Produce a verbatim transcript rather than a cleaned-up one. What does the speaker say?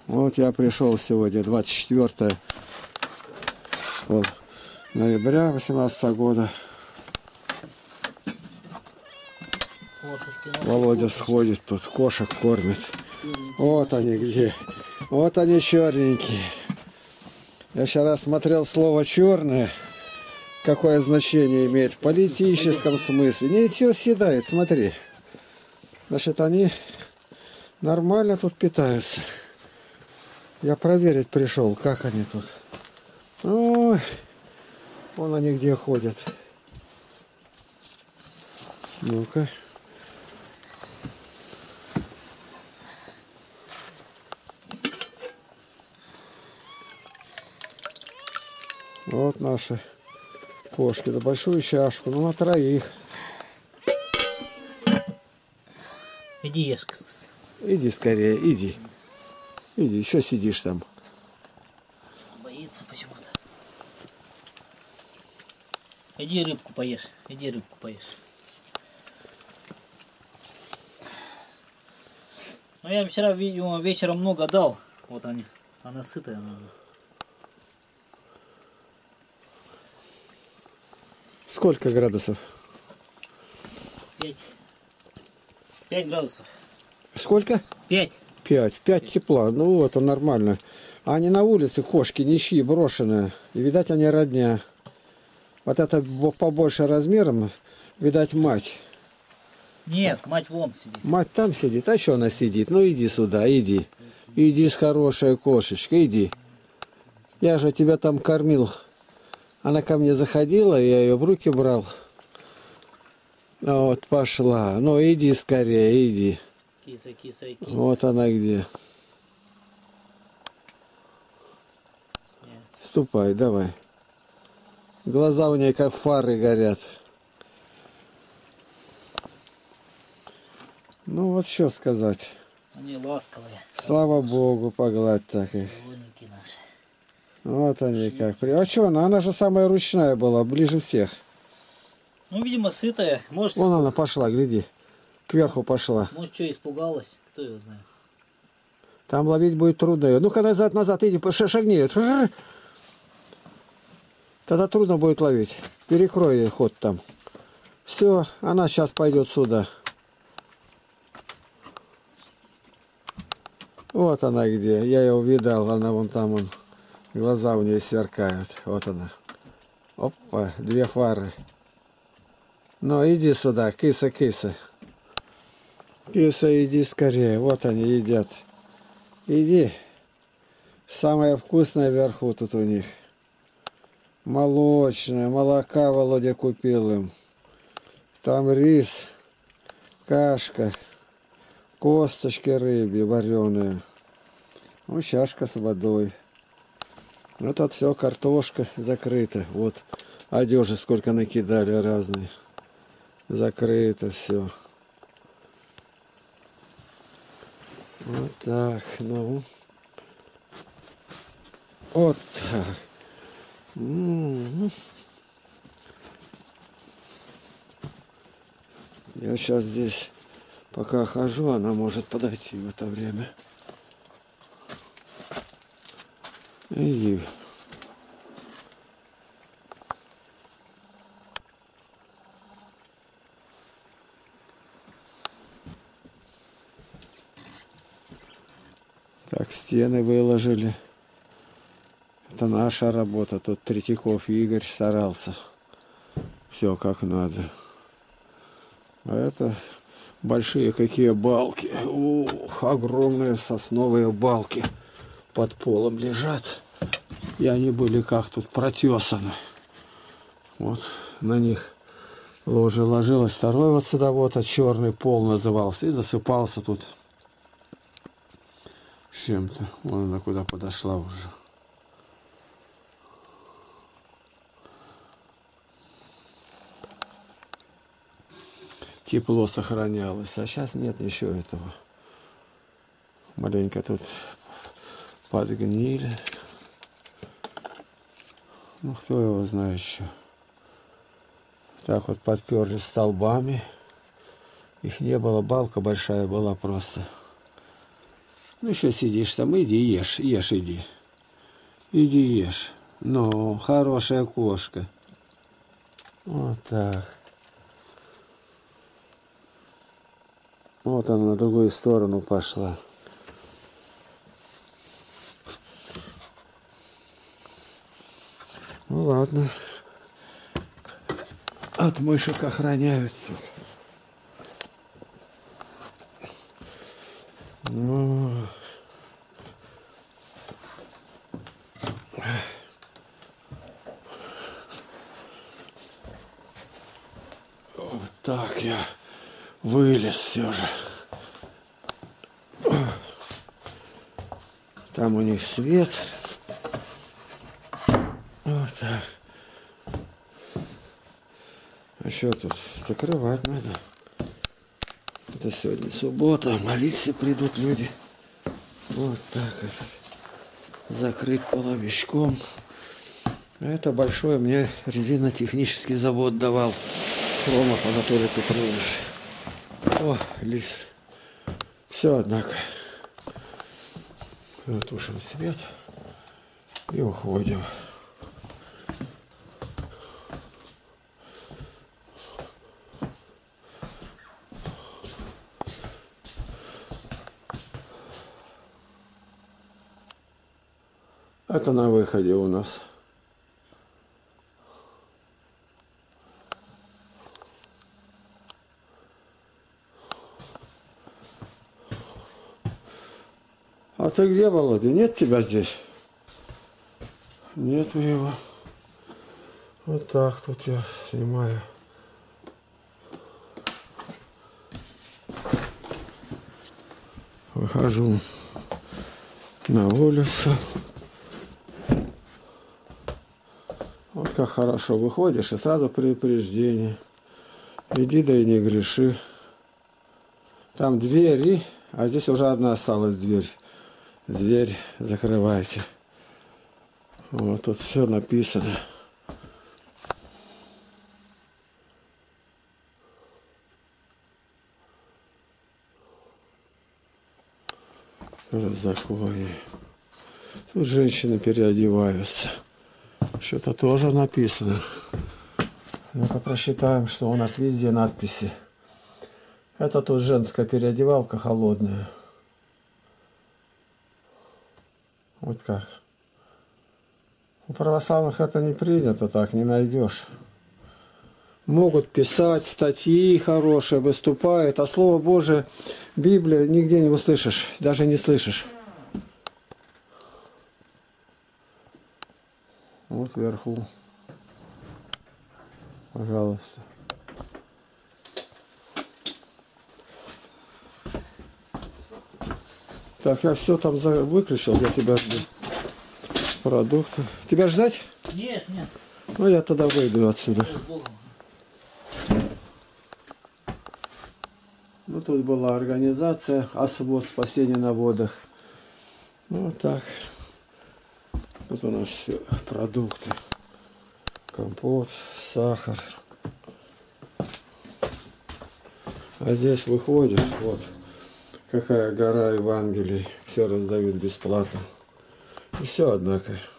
Вот я пришел сегодня, двадцать четвёртое вот, ноября восемнадцатого года. Володя сходит тут, кошек кормит. Вот они где. Вот они черненькие. Я сейчас рассмотрел слово черное. Какое значение имеет в политическом смысле. Не все съедает, смотри. Значит, они нормально тут питаются. Я проверить пришел, как они тут. Ой, вон они где ходят. Ну-ка. Вот наши кошки. Да большую чашку, ну на троих. Иди ешь. Иди скорее, иди. Иди, еще сидишь там. Боится почему-то. Иди рыбку поешь. Иди рыбку поешь. Ну я вчера, видимо, вечером много дал. Вот они. Она сытая, наверное. Сколько градусов? Пять. Пять градусов. Сколько? Пять. Пять. Пять тепла. Ну вот, он нормально. А они на улице, кошки, ничьи, брошенные. И, видать, они родня. Вот это побольше размером, видать, мать. Нет, мать вон сидит. Мать там сидит. А что она сидит? Ну иди сюда, иди. Иди, хорошая кошечка, иди. Я же тебя там кормил. Она ко мне заходила, я ее в руки брал. Вот, пошла. Ну, иди скорее, иди. Киса, киса, киса. Вот она где. Сняться. Ступай, давай. Глаза у нее как фары горят. Ну, вот что сказать. Они ласковые. Слава Богу, погладь так их. Голубенькие наши. Вот они как. А что она? Она же самая ручная была, ближе всех. Ну, видимо, сытая. Может, Вон она пошла, гляди. Кверху пошла. может, что, испугалась? Кто его знает? Там ловить будет трудно ее. Ну-ка назад, назад, иди, шагни. Тогда трудно будет ловить. Перекрой ей ход там. Все, она сейчас пойдет сюда. Вот она где. Я ее увидал. Она вон там, вон. Глаза у нее сверкают. Вот она. Опа, две фары. Ну, иди сюда, киса, киса. Киса, иди скорее. Вот они едят. Иди. Самое вкусное вверху тут у них. Молочное. Молока Володя купил им. Там рис, кашка, косточки рыбьи вареные. Ну, чашка с водой. Вот тут все, картошка закрыта. Вот одежи сколько накидали разные. Закрыто все. Вот так, ну. Вот так. М-м-м. Я сейчас здесь пока хожу, она может подойти в это время. И так, стены выложили. Это наша работа. Тут Третьяков Игорь старался. Все как надо. А это большие какие балки. Ух, огромные сосновые балки под полом лежат. И они были как тут протесаны. Вот на них ложе ложилось. Второй вот сюда вот, а черный пол назывался. И засыпался тут чем-то. Вон она куда подошла уже. Тепло сохранялось, а сейчас нет ничего этого. Маленько тут подгнили. Ну, кто его знает еще. Так вот подперли столбами. Их не было, балка большая была просто. Ну, еще сидишь там, иди ешь, ешь, иди. Иди ешь. Ну, хорошая кошка. Вот так. Вот она на другую сторону пошла. Ну ладно. От мышек охраняют тут. Ну... Вот так я вылез все же. Там у них свет. Вот так. А что тут? Закрывать надо. Это сегодня суббота, молиться придут люди. Вот так это. Закрыть половичком. Это большой мне резинотехнический завод давал. Хромов Анатолий Петрович. О, лис. Все, однако. Тушим свет и уходим. Это на выходе у нас. А ты где, Володя? Нет тебя здесь? Нету его. Вот так тут я снимаю. Выхожу на улицу. Вот как хорошо выходишь, и сразу предупреждение. Иди да и не греши. Там двери, а здесь уже одна осталась дверь. Дверь закрывайте. Вот тут все написано. Законе. Тут женщины переодеваются. Что-то тоже написано. Ну-ка просчитаем, что у нас везде надписи. Это тут женская переодевалка холодная. Вот как. У православных это не принято, так не найдешь. Могут писать статьи хорошие, выступают, а Слово Божие, Библия нигде не услышишь, даже не слышишь. Вот вверху. Пожалуйста. Так, я все там выключил, я тебя жду. Продукты. Тебя ждать? Нет, нет. Ну, я тогда выйду отсюда. Ну, тут была организация ОСВО, спасение на водах. Ну, вот так. Тут у нас все продукты. Компот, сахар. А здесь выходишь, вот, какая гора Евангелий. Все раздают бесплатно. И все, однако.